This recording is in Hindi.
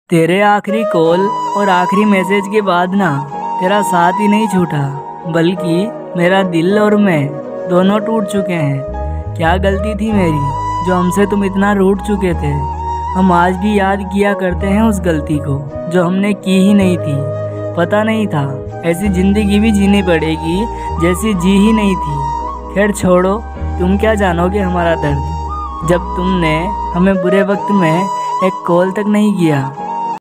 तेरे आखिरी कॉल और आखिरी मैसेज के बाद ना तेरा साथ ही नहीं छूटा, बल्कि मेरा दिल और मैं दोनों टूट चुके हैं। क्या गलती थी मेरी जो हमसे तुम इतना रूठ चुके थे। हम आज भी याद किया करते हैं उस गलती को जो हमने की ही नहीं थी। पता नहीं था ऐसी ज़िंदगी भी जीनी पड़ेगी जैसी जी ही नहीं थी। खैर छोड़ो, तुम क्या जानोगे हमारा दर्द, जब तुमने हमें बुरे वक्त में एक कॉल तक नहीं किया।